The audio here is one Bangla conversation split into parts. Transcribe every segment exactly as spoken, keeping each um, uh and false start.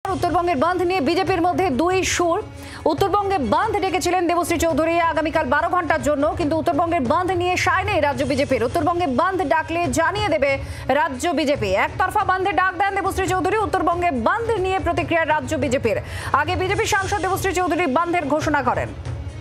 উত্তরবঙ্গের বাঁধ নিয়ে বিজেপির মধ্যে দুই সুর। উত্তরবঙ্গে বাঁধ ডেকেছিলেন দেবশ্রী চৌধুরী আগামীকাল বারো ঘন্টার জন্য, কিন্তু উত্তরবঙ্গের বাঁধ নিয়ে সায় নেই রাজ্য বিজেপির। উত্তরবঙ্গে বাঁধ ডাকলে জানিয়ে দেবে রাজ্য বিজেপি। একতরফা বাঁধে ডাক দেন দেবশ্রী চৌধুরী। উত্তরবঙ্গে বাঁধ নিয়ে প্রতিক্রিয়া রাজ্য বিজেপির। আগে বিজেপি সাংসদ দেবশ্রী চৌধুরী বাঁধের ঘোষণা করেন।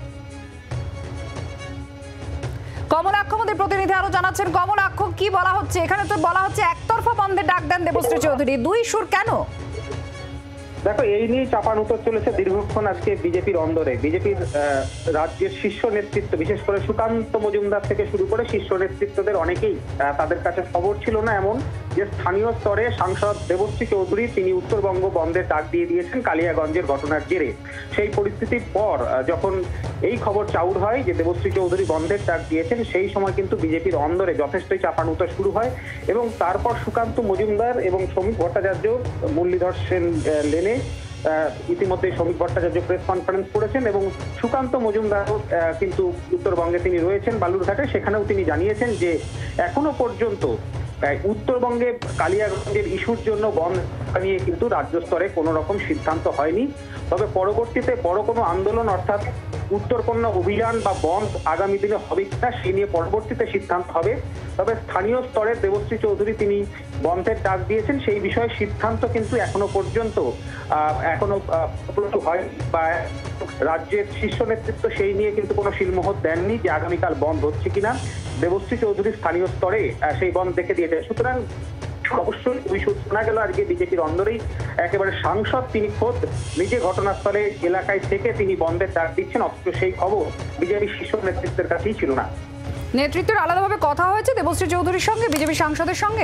কমলাক্ষ আমাদের প্রতিনিধি আরো জানাচ্ছেন। কমলাক্ষ, কি বলা হচ্ছে এখানে? তো বলা হচ্ছে একতরফা বন্ধে ডাক দেন দেবশ্রী চৌধুরী, দুই সুর কেন? দেখো, এই নিয়ে চাপানুতর চলেছে দীর্ঘক্ষণ আজকে বিজেপির অন্দরে। বিজেপির রাজ্যের শীর্ষ নেতৃত্ব, বিশেষ করে সুকান্ত মজুমদার থেকে শুরু করে শীর্ষ নেতৃত্বদের অনেকেই তাদের কাছে খবর ছিল না এমন যে স্থানীয় স্তরে সাংসদ দেবশ্রী চৌধুরী তিনি উত্তরবঙ্গ বন্ধের ডাক দিয়ে দিয়েছেন কালিয়াগঞ্জের ঘটনার জেরে। সেই পরিস্থিতির পর যখন এই খবর চাউর হয় যে দেবশ্রী চৌধুরী বন্ধের ডাক দিয়েছেন, সেই সময় কিন্তু বিজেপির অন্দরে যথেষ্টই চাপানুতর শুরু হয় এবং তারপর সুকান্ত মজুমদার এবং শ্রমিক ভট্টাচার্য মুরলীধর সেন লেনে ইতিমধ্যে শ্রমিক ভট্টাচার্য প্রেস কনফারেন্স করেছেন এবং সুকান্ত মজুমদারও কিন্তু উত্তরবঙ্গে তিনি রয়েছেন বালুরঘাটে। সেখানেও তিনি জানিয়েছেন যে এখনো পর্যন্ত উত্তরবঙ্গে কালিয়াগঞ্জের ইস্যুর জন্য বন্ধ নিয়ে কিন্তু রাজ্য স্তরে কোনো রকম সিদ্ধান্ত হয়নি। তবে পরবর্তীতে বড় কোনো আন্দোলন অর্থাৎ উত্তরকন্যা অভিযান বা বন্ধ আগামী দিনে হবে কিনা সেই নিয়ে পরবর্তীতে সিদ্ধান্ত হবে। তবে স্থানীয় স্তরে দেবশ্রী চৌধুরী তিনি বন্ধের ডাক দিয়েছেন, সেই বিষয়ে সিদ্ধান্ত কিন্তু এখনো পর্যন্ত এখনো হয় বা রাজ্যের শীর্ষ নেতৃত্ব সেই নিয়ে কিন্তু কোনো শিলমোহর দেননি যে আগামীকাল বন্ধ হচ্ছে কিনা। দেবশ্রী চৌধুরী স্থানীয় স্তরে সেই বন্ধ দেখে দিয়েছে। সুতরাং অবশ্যই ওই শোনা গেল আজকে বিজেপির অন্দরেই একেবারে সাংসদ তিনি খোদ নিজে ঘটনাস্থলে এলাকায় থেকে তিনি বন্ধের ডাক দিচ্ছেন, অথচ সেই খবর বিজেপির শীর্ষ নেতৃত্বের কাছেই ছিল না। নেতৃত্বের আলাদাভাবে কথা হয়েছে দেবশ্রী চৌধুরীর সঙ্গে, বিজেপি সাংসদের সঙ্গে?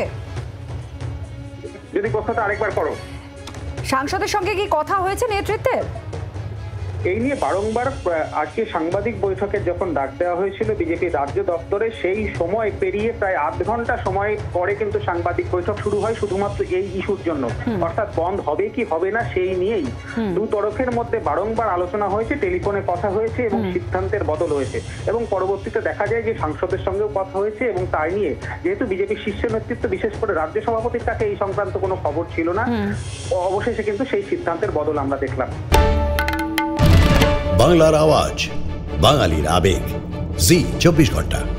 যদি প্রশ্নটা আরেকবার করো। সাংসদের সঙ্গে কি কথা হয়েছে নেতৃত্বের? এই নিয়ে বারংবার আজকে সাংবাদিক বৈঠকে যখন ডাক দেওয়া হয়েছিল বিজেপির রাজ্য দপ্তরে, সেই সময় পেরিয়ে প্রায় আধ ঘন্টা সময় পরে কিন্তু সাংবাদিক বৈঠক শুরু হয় শুধুমাত্র এই ইস্যুর জন্য, অর্থাৎ বন্ধ হবে কি হবে না সেই নিয়েই দু তরফের মধ্যে বারংবার আলোচনা হয়েছে, টেলিফোনে কথা হয়েছে এবং সিদ্ধান্তের বদল হয়েছে এবং পরবর্তীতে দেখা যায় যে সাংসদের সঙ্গেও কথা হয়েছে এবং তাই নিয়ে যেহেতু বিজেপির শীর্ষ নেতৃত্ব বিশেষ করে রাজ্য সভাপতির কাছে এই সংক্রান্ত কোনো খবর ছিল না, অবশেষে কিন্তু সেই সিদ্ধান্তের বদল আমরা দেখলাম। বাংলার আওয়াজ, বাঙালির আবেগ, জি চব্বিশ ঘন্টা।